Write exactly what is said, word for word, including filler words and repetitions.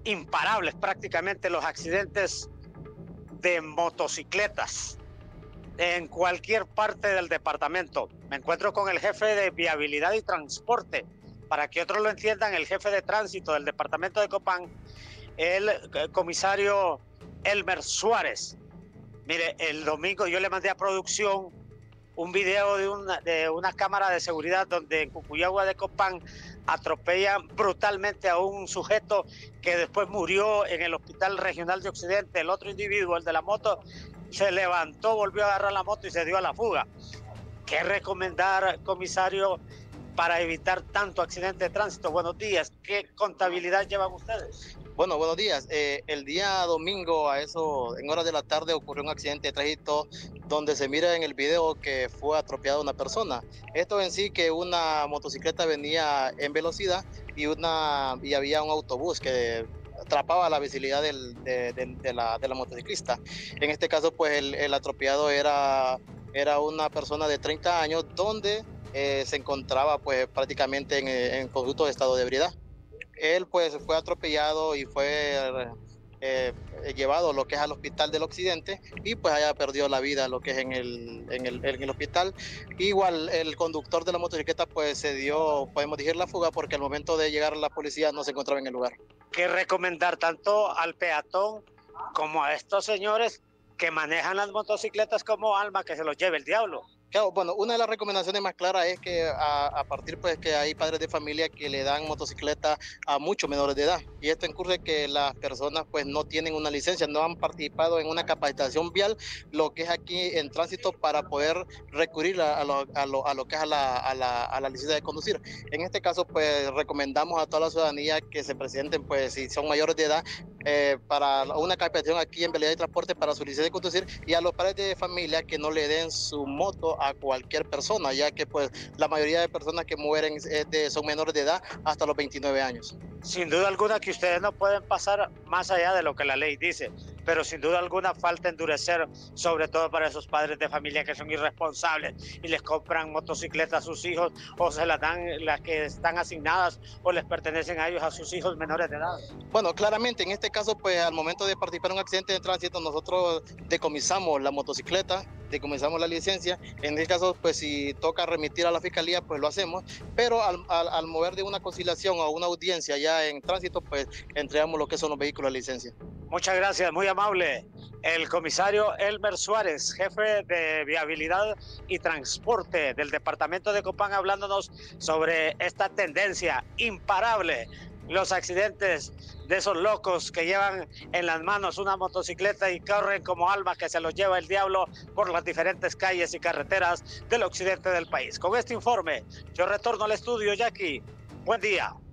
imparables prácticamente los accidentes de motocicletas en cualquier parte del departamento. Me encuentro con el jefe de Viabilidad y Transporte, para que otros lo entiendan, el jefe de tránsito del departamento de Copán, el comisario Elmer Suárez. Mire, el domingo yo le mandé a producción un video de una, de una cámara de seguridad donde en Cucuyagua de Copán atropellan brutalmente a un sujeto que después murió en el Hospital Regional de Occidente. El otro individuo, el de la moto, se levantó, volvió a agarrar la moto y se dio a la fuga. ¿Qué recomendar, comisario, para evitar tanto accidente de tránsito? Buenos días. ¿Qué contabilidad llevan ustedes? Bueno, buenos días. Eh, el día domingo, a eso, en horas de la tarde, ocurrió un accidente de tránsito donde se mira en el video que fue atropellada una persona. Esto en sí que una motocicleta venía en velocidad y, una, y había un autobús que atrapaba la visibilidad del, de, de, de, la, de la motociclista. En este caso, pues el, el atropellado era, era una persona de treinta años donde eh, se encontraba pues prácticamente en, en conducto de estado de ebriedad. Él pues fue atropellado y fue eh, llevado lo que es al hospital del Occidente y pues allá perdió la vida lo que es en el, en el, en el hospital. Igual el conductor de la motocicleta pues se dio, podemos decir, la fuga porque al momento de llegar a la policía no se encontraba en el lugar. ¿Qué recomendar tanto al peatón como a estos señores que manejan las motocicletas como alma que se los lleve el diablo? Claro, bueno, una de las recomendaciones más claras es que a, a partir pues que hay padres de familia que le dan motocicleta a muchos menores de edad y esto incurre que las personas pues no tienen una licencia, no han participado en una capacitación vial, lo que es aquí en tránsito para poder recurrir a, a, lo, a, lo, a lo que es a la, a, la, a la licencia de conducir. En este caso pues recomendamos a toda la ciudadanía que se presenten pues si son mayores de edad Eh, para una capacitación aquí en Vialidad y Transporte para su licencia de conducir y a los padres de familia que no le den su moto a cualquier persona, ya que pues la mayoría de personas que mueren es de, son menores de edad hasta los veintinueve años. Sin duda alguna que ustedes no pueden pasar más allá de lo que la ley dice, pero sin duda alguna falta endurecer, sobre todo para esos padres de familia que son irresponsables y les compran motocicletas a sus hijos o se las dan las que están asignadas o les pertenecen a ellos, a sus hijos menores de edad. Bueno, claramente en este caso pues al momento de participar en un accidente de tránsito nosotros decomisamos la motocicleta, decomisamos la licencia. En este caso pues si toca remitir a la fiscalía pues lo hacemos, pero al, al, al mover de una conciliación a una audiencia ya en tránsito pues entregamos lo que son los vehículos de licencia. Muchas gracias, muy amable. El comisario Elmer Suárez, jefe de Viabilidad y Transporte del departamento de Copán, hablándonos sobre esta tendencia imparable, los accidentes de esos locos que llevan en las manos una motocicleta y corren como almas que se los lleva el diablo por las diferentes calles y carreteras del occidente del país. Con este informe, yo retorno al estudio, Jackie. Buen día.